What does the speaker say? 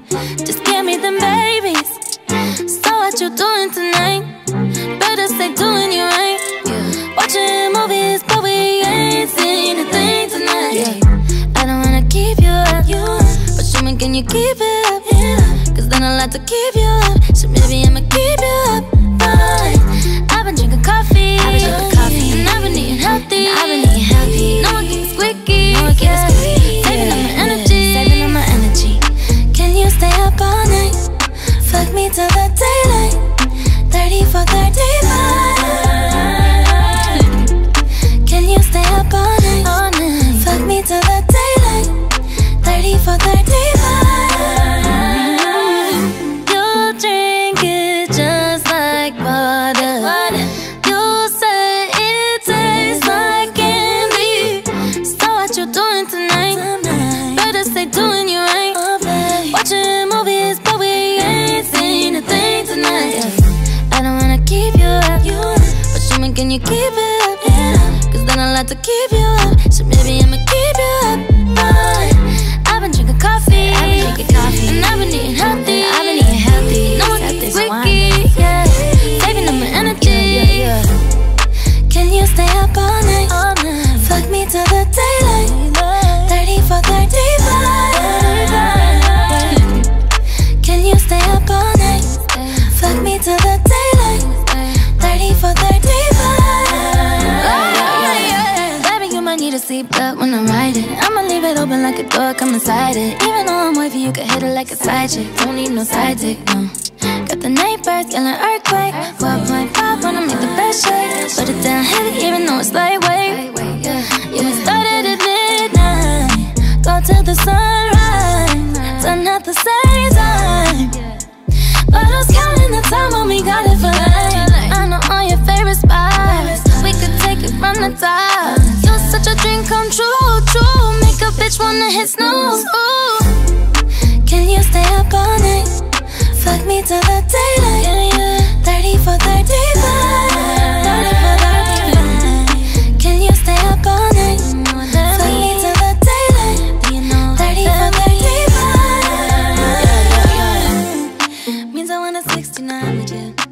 Just give me them babies. So what you doing tonight? Better stay doing you right. Watching movies, but we ain't seen a thing tonight. I don't wanna keep you up, but show me, can you keep it up? Cause then I'll have to keep you up. So maybe I'ma keep you up. Fine. I've been drinking coffee, and I've been eating healthy. No one keeps squeaky, saving up my energy. Can you stay up all night? Fuck me till the daylight. 30 for 35. Can you stay up all night? Fuck me till the daylight. 30 for 35. You drink it just like water. You say it tastes like candy. So what you doing tonight? Better stay doing you right. Watching movies, but we ain't seen a thing tonight. I don't wanna keep you up, but show me, can you keep it up? Cause then I'll have to keep you up. So maybe I'ma keep you up. Fine. I've been drinking coffee, and I've been eating healthy. No one keeps squeaky, saving up my energy. Can you stay up all night? Fuck me till the daylight. 30 for 35. Can you stay up all night? Fuck me till the daylight. 30 for 35. Baby, you might need a seatbelt when I'm riding. I'ma leave it open like a door, come inside it. Even though I'm wavy, you can hit it like a side chick. Don't need no side dick, no. Got the neighbors yelling earthquake. 4.5 when I make the best shake. Put it down heavy even though it's lightweight. Yeah, we started at midnight, go till the sunrise. Done at the same time, but who's counting the time when we got it for life? I know all your favorite spots, we could take it from the top. You're such a dream come true, true. Make a bitch wanna hit snooze. Ooh. Can you stay up all night? Fuck me till the daylight. 30 for 35. 30 for 35. Can you stay up all night? Fuck me till the daylight. 30 for 35. Means I want a 69 with you.